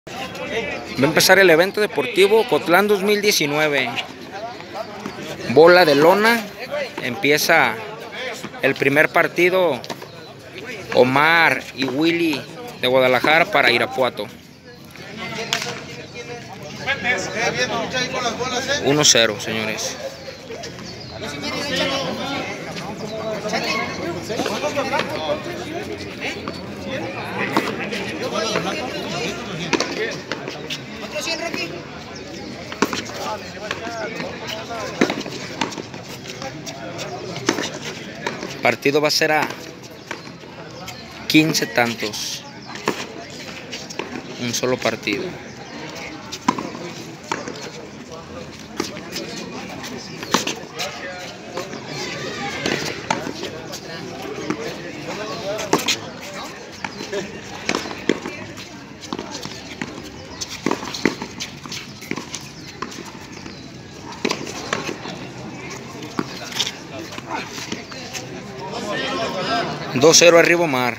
Va a empezar el evento deportivo Ocotlán 2019. Bola de lona. Empieza el primer partido. Omar y Willy de Guadalajara para Irapuato. 1-0, señores. El partido va a ser a 15 tantos. Un solo partido. $2-0 arriba Omar.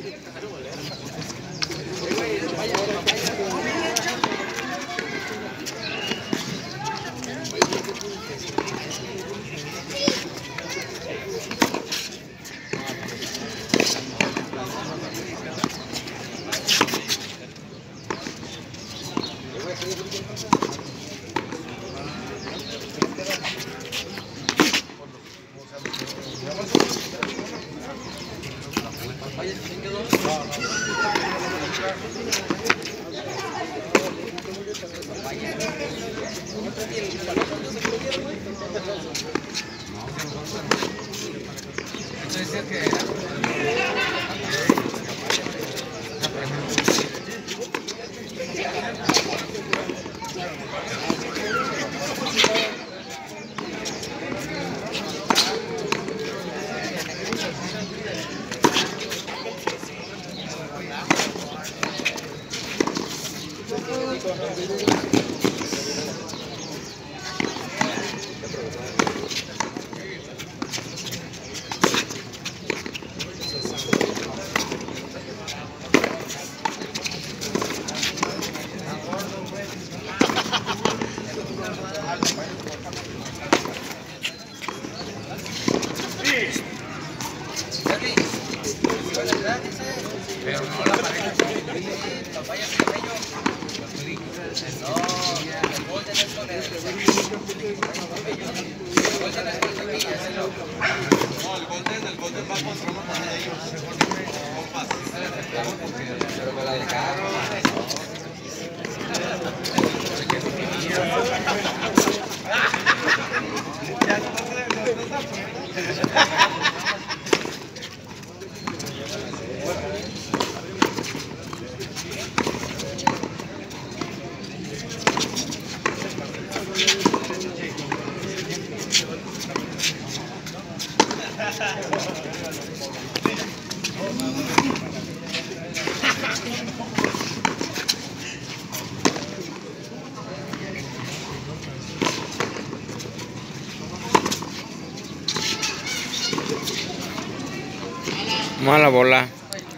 Mala bola.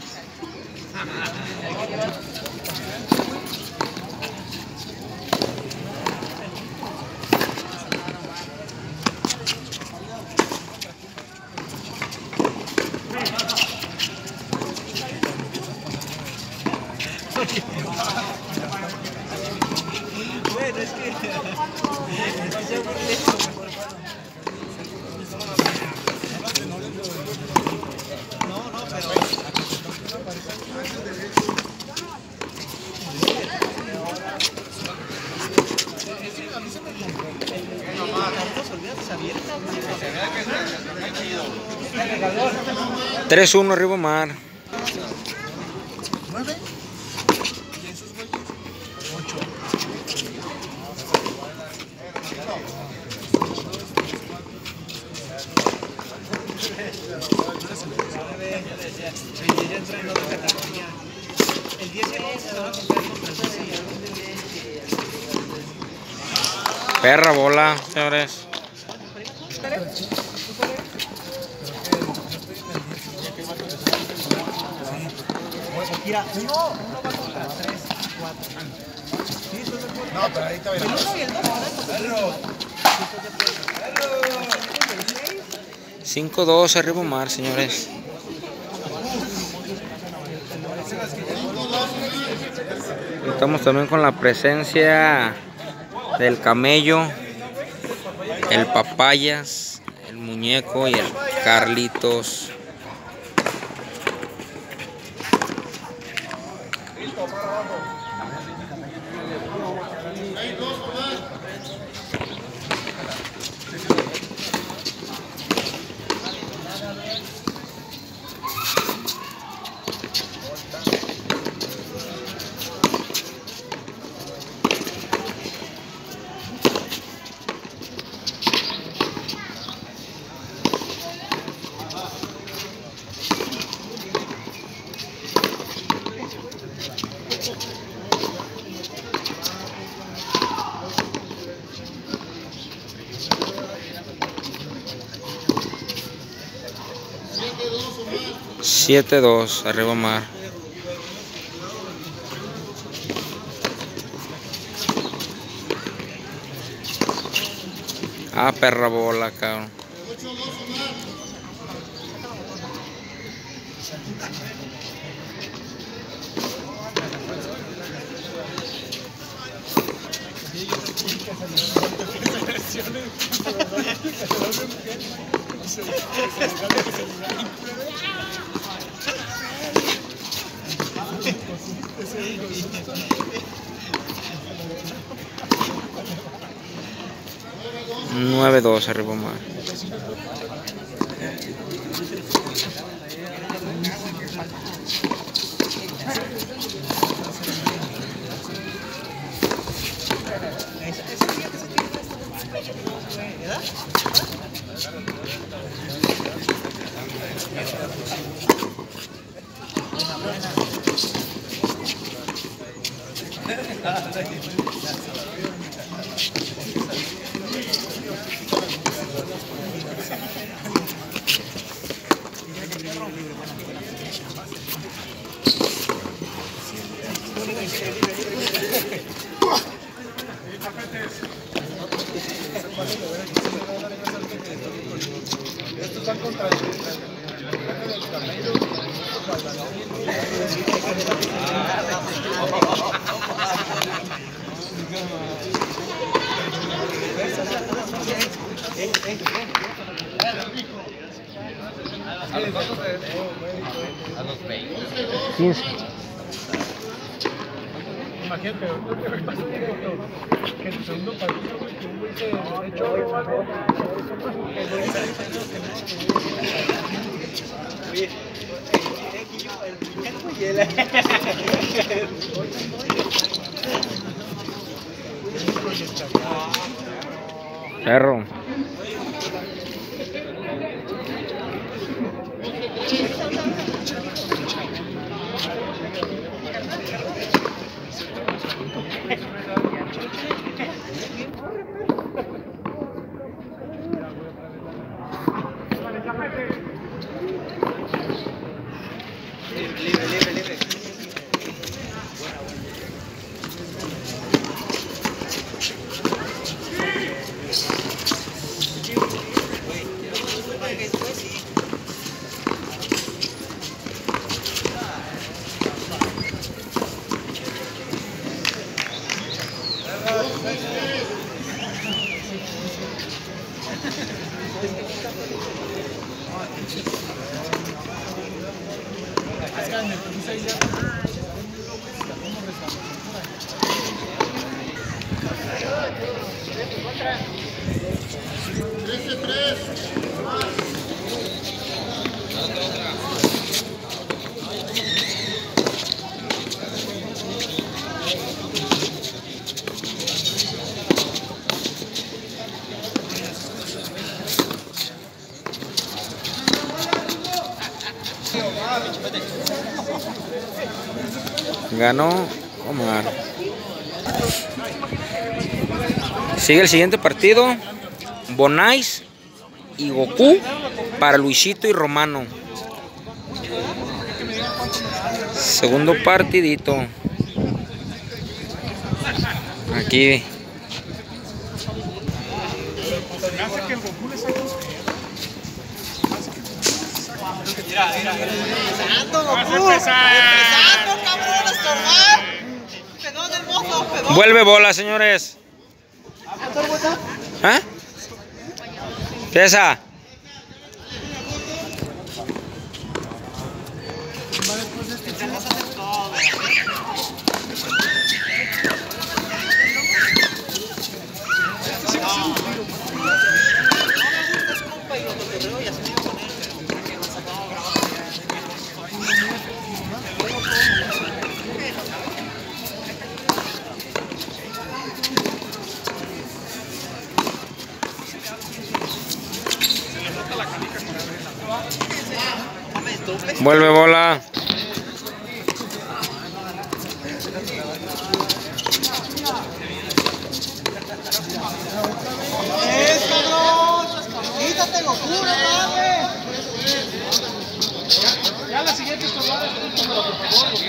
Bueno, es que... $3-1 arriba Omar. 9. ¿Y esos güeyes? 8. El 10 y el 11 se van a comprar contra el 12 y el 11. Perra bola, señores. Mira, uno va contra 3, 4. No, pero ahí está bien. El 1 y el 2, ¿verdad? 5-2 arriba Omar, señores. Estamos también con la presencia del Camello, el Papayas, el Muñeco y el Carlitos. Siete dos arriba Omar. Ah, perra bola, cabrón. Nueve dos arriba Omar. Estos están contra el Camello. A los 20. 15. Imagínate, que en el segundo partido, güey, que un güey se echó o algo. Perro. Ganó Omar. Sigue el siguiente partido. Bonais y Goku para Luisito y Romano. Segundo partidito. Aquí. Me hace que el Goku le saque un pedo. Mira. Empezando, Goku. Empezando, cabrón, a estorbar. Pedón del mozo, pedón. Vuelve bola, señores. ¿Ah? ¿Qué es esa? Vuelve bola. Quítate, Goku, no mames. Ya la siguiente estornada, por favor.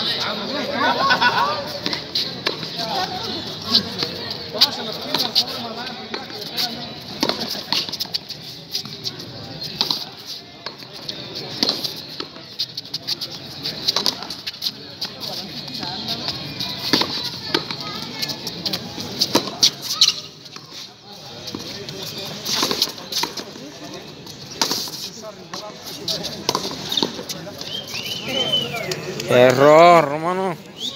Vamos a las piernas, pobre mamá. Error, hermano.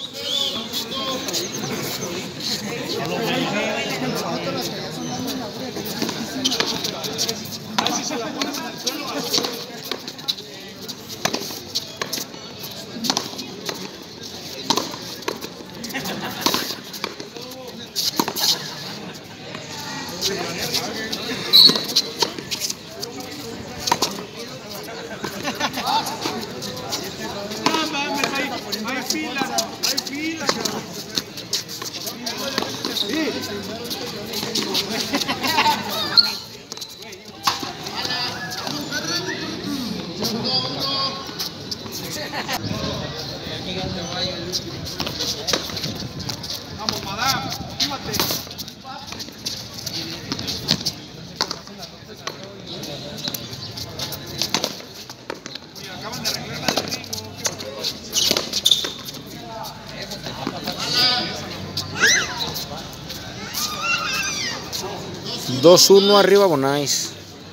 Hay fila, cabrón. Vamos, madame, actívate. Mira, acaban de arreglar la del ritmo. 2-1 arriba Bonais.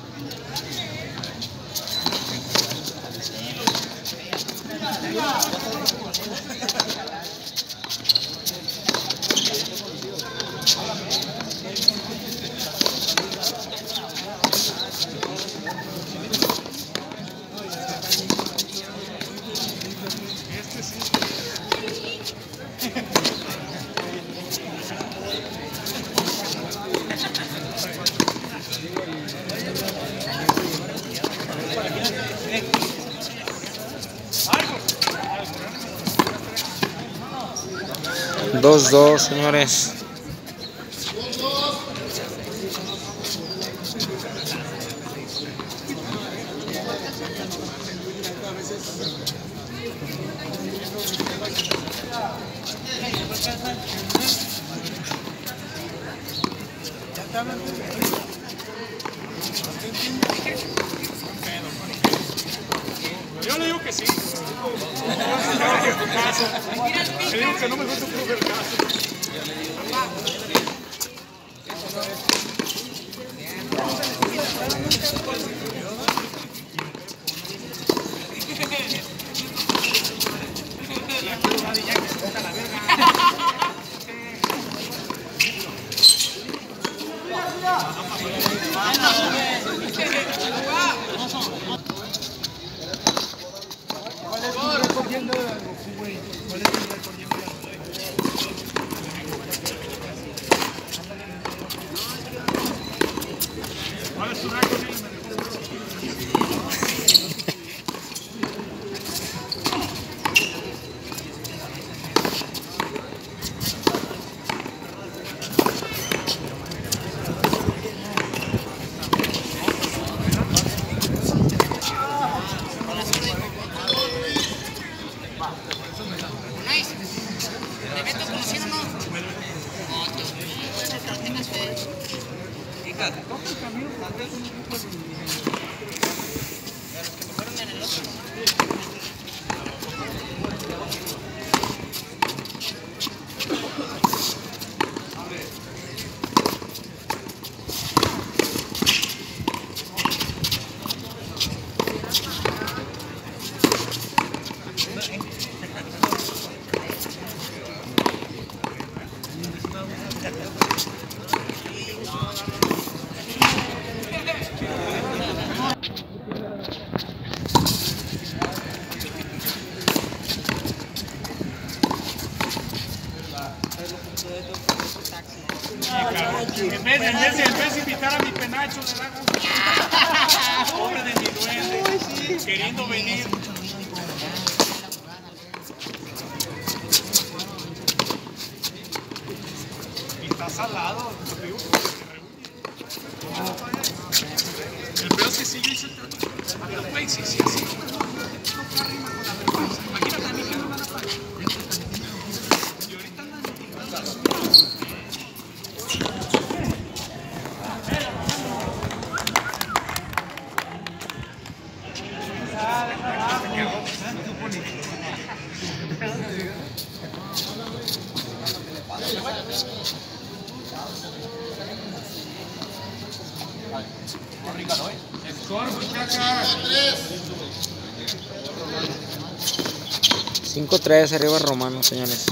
Dos, señores. Yo le digo que sí. Le digo que no me gusta el caso. ¿Cuál es tu récord yendo de Goku, güey? ¿Cuál es tu récord yendo de Goku? ¿Cuál es tu récord? En vez de invitar a mi penacho, le da gusto. Pobre de mi duende, queriendo venir. Y está salado, te digo, el peor es que sí, yo hice el trato. Güey, sí, así. Imagínate a mí que no van a pagar. Y ahorita andan Cinco 3 arriba Romano, señores.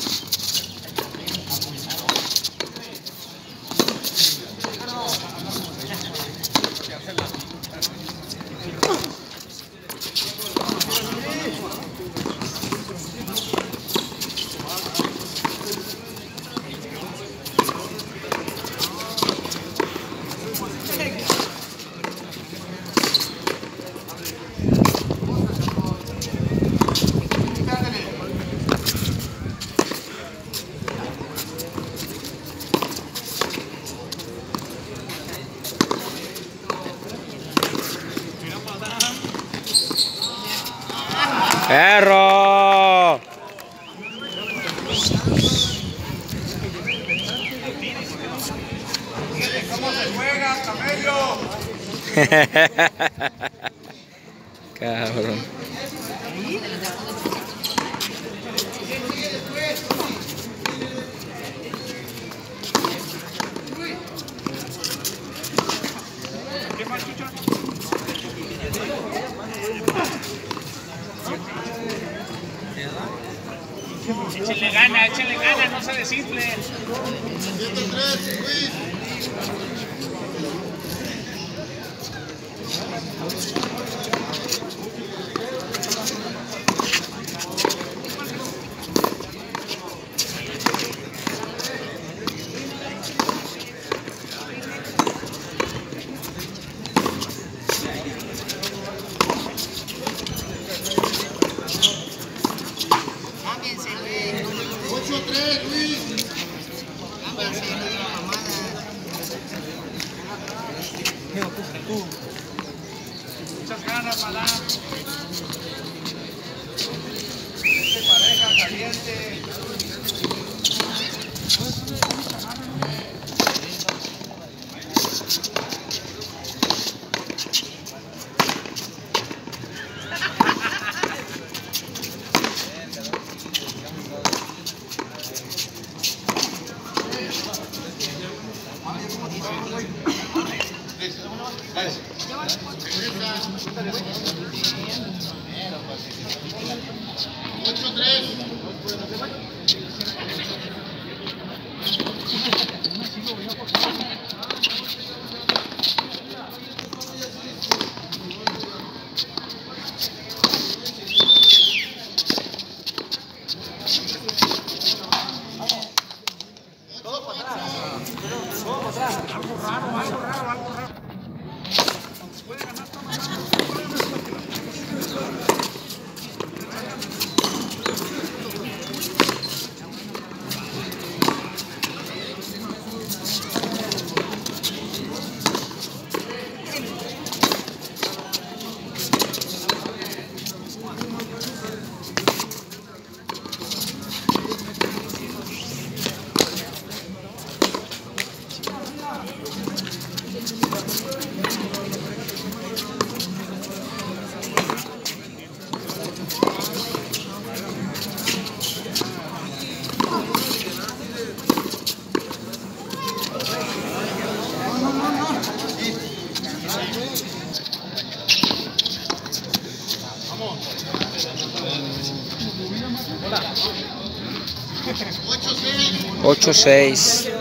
¡Perro! ¿cómo se juega, camello? Cabrón. ¿Qué más, chucha? Échenle gana, no se desinflen. Muchas ganas, Malá. Pareja caliente. 8-6.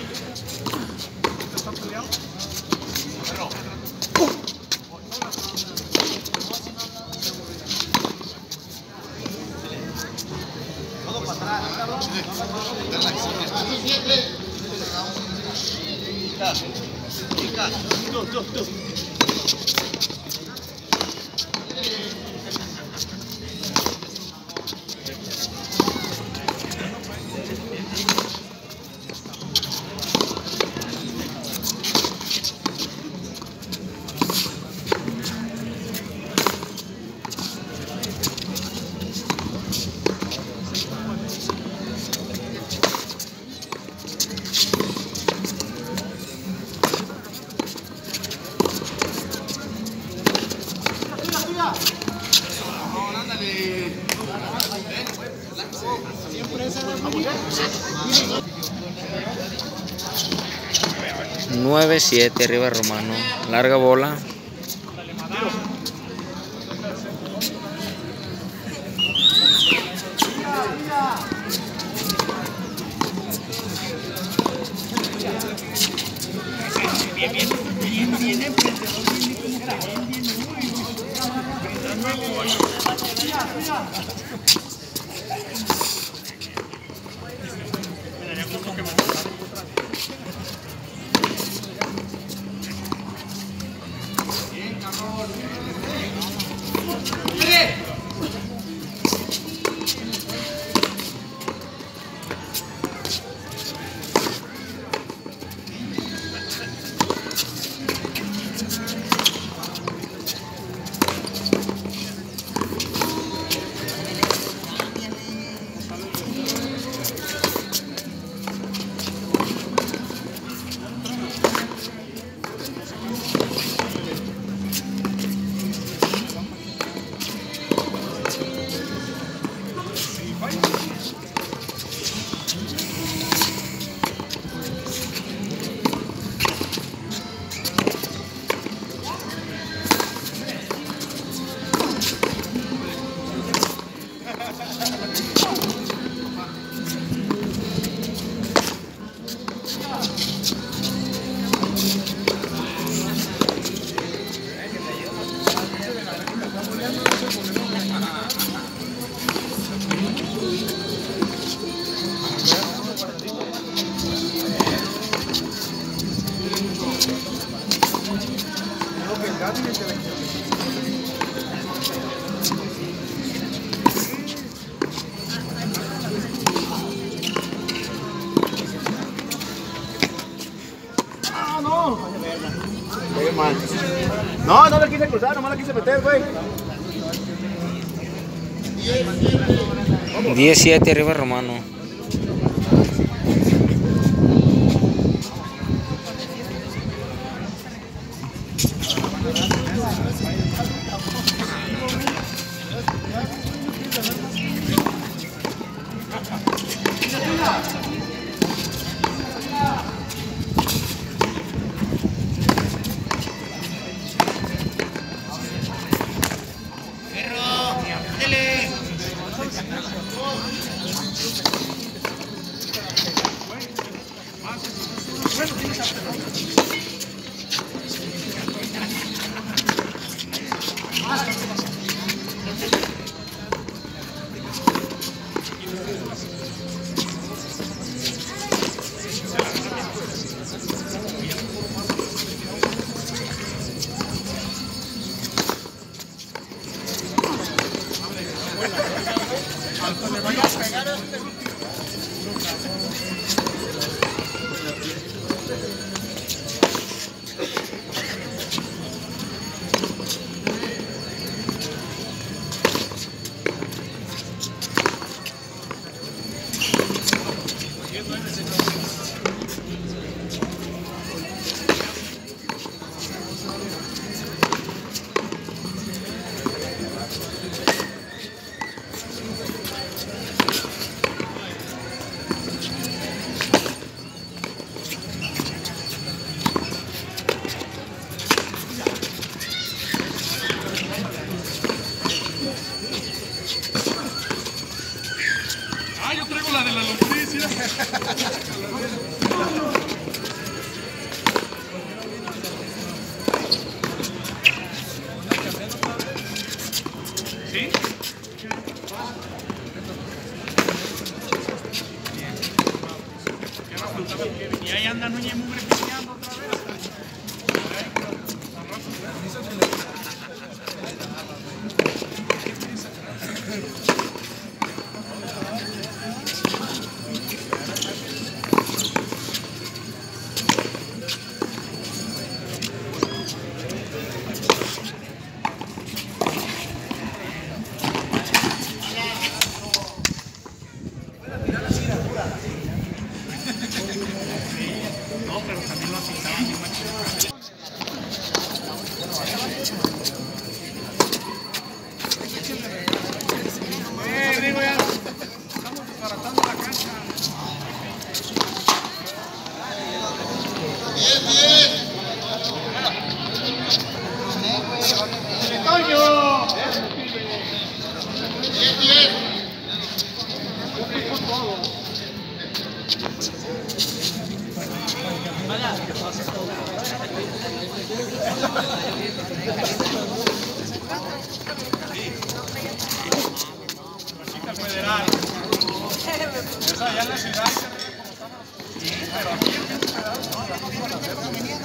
Nueve, 7 arriba Romano. Larga bola. No, no la quise cruzar, nomás la quise meter, güey. 10-7 arriba Romano. Y ahí anda Núñez Mugre peleando otra vez. No, pero también lo pintaban bien macho. Digo ya, estamos desbaratando la cancha. ¡Toño! Federal. Esa allá en la ciudad. Sí, pero aquí en el federal no, la no van a hacer.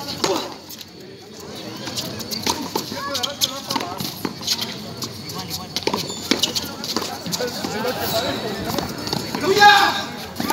¡Tuya!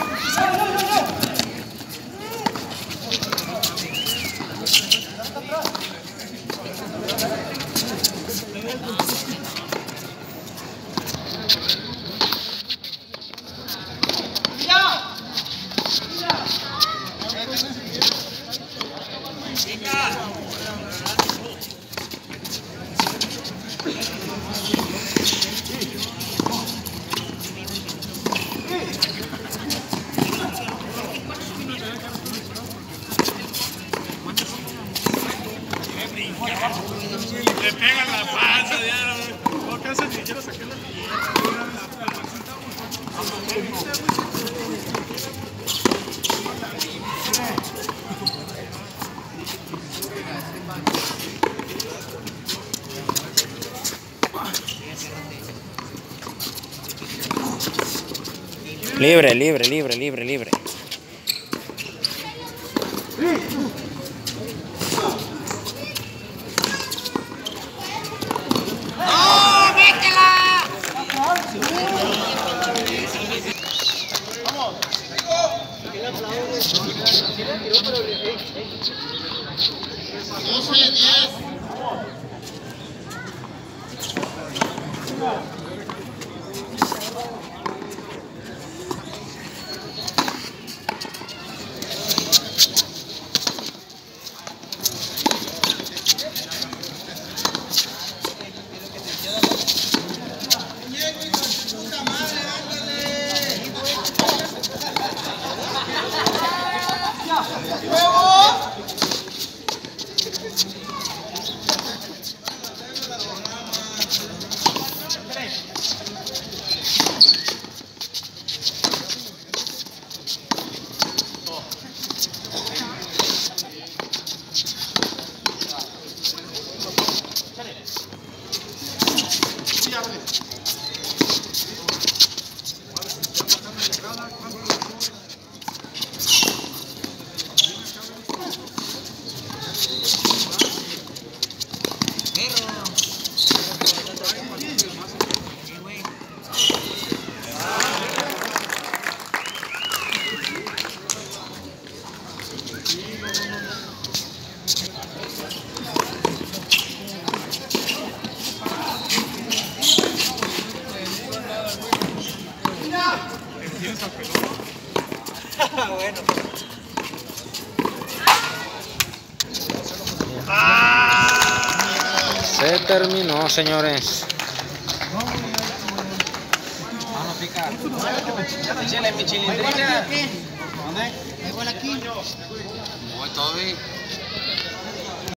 Le pegan la panza, no alcanza ni siquiera sacar la Libre, libre, libre, libre, libre. Bueno. Se terminó, señores. Vamos a picar. Échale mi chilindrina. ¿Dónde? Igual aquí. Muy todo bien.